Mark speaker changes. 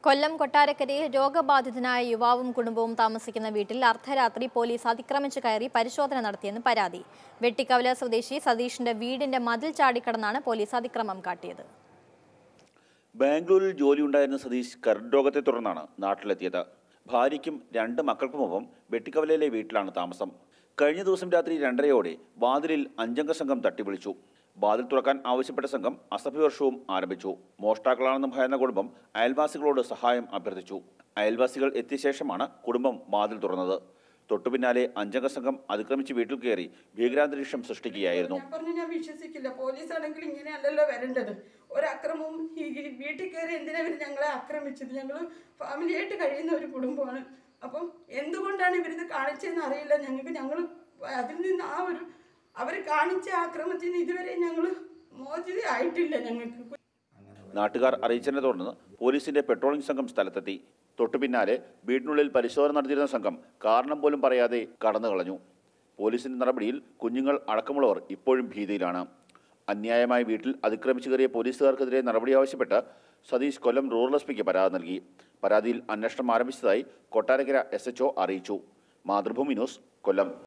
Speaker 1: കൊല്ലം കൊട്ടാരക്കരയിൽ രോഗബാധിതനായ യുവാവും കുടുംബവും താമസിക്കുന്ന വീട്ടിൽ അർദ്ധരാത്രി പോലീസ് അതിക്രമിച്ചു കയറി പരിശോധന നടത്തിയെന്ന് പരാതി. വെട്ടിക്കവല സ്വദേശി സതീഷിന്റെ വീടിന്റെ മതിൽ ചാടിക്കടന്നാണ് പോലീസ് അതിക്രമം കാട്ടിയത്.
Speaker 2: ബാംഗ്ലൂരിൽ ജോലിയുണ്ടായിരുന്ന സതീഷ് കരട് രോഗത്തെ തുടർന്നാണ് നാട്ടിലെത്തിയത്. ഭാര്യയ്ക്കും 2 മക്കൾക്കുമൊപ്പം വെട്ടിക്കവലയിലെ വീട്ടിലാണ് താമസം. കഴിഞ്ഞ ദിവസം രാത്രി 2:30 വാതിലിൽ 5-അംഗ സംഘം തട്ടിവിളിച്ചു. വാതിൽ തുറക്കാൻ ആവശ്യപ്പെട്ട സംഘം അസഭ്യവർഷവും ആരംഭിച്ചു. മോഷ്ടാക്കളാണെന്ന് ഭയന്ന കുടുംബം അയൽവാസികളോട് സഹായം അഭ്യർത്ഥിച്ചു. അയൽവാസികൾ എത്തിയ ശേഷമാണ് കുടുംബം വാതിൽ തുറന്നത്. തൊട്ടുപിന്നാലെ 5-അംഗ സംഘം അതിക്രമിച്ച് വീട്ടിൽ കയറി ഭീകരാന്തരീക്ഷം സൃഷ്ടിക്കുകയായിരുന്നു.
Speaker 3: ഞാൻ വിശ്വസിക്കില്ല. പോലീസാണെങ്കിൽ ഇങ്ങനെയല്ലല്ലോ വരേണ്ടത്. ഒരക്രമവും വീട്ടിൽ കയറി എന്തിനാ ഞങ്ങളെ ആക്രമിച്ചത്? ഞങ്ങൾ ഫാമിലിയായിട്ട് കഴിയുന്ന ഒരു കുടുംബമാണ്. അപ്പം എന്തുകൊണ്ടാണ് ഇവരിത് കാണിച്ചതെന്ന് അറിയില്ല. ഞങ്ങൾ അതിൽ നിന്ന് അവർ കാണിച്ച ആക്രമത്തിൽ നിന്ന് ഇതുവരെ ഞങ്ങൾ മോചിതയായിട്ടില്ല. ഞങ്ങൾക്ക്
Speaker 2: നാട്ടുകാർ അറിയിച്ചതിനെ തുടർന്ന് പോലീസിന്റെ പെട്രോളിംഗ് സംഘം സ്ഥലത്തെത്തി. തൊട്ടുപിന്നാലെ വീടിനുള്ളിൽ പരിശോധന നടത്തിയിരുന്ന സംഘം കാരണം പോലും പറയാതെ കടന്നു കളഞ്ഞു. പോലീസിന്റെ നടപടിയിൽ കുഞ്ഞുങ്ങൾ അടക്കമുള്ളവർ ഇപ്പോഴും ഭീതിയിലാണ്. അന്യായമായി വീട്ടിൽ അതിക്രമിച്ചു കയറിയ പോലീസുകാർക്കെതിരെ നടപടി ആവശ്യപ്പെട്ട് സതീഷ് കൊല്ലം റൂറൽ എസ്.പിക്ക് പരാതി നൽകി. പരാതിയിൽ അന്വേഷണം ആരംഭിച്ചതായി കൊട്ടാരക്കര SHO അറിയിച്ചു. മാതൃഭൂമി ന്യൂസ്, കൊല്ലം.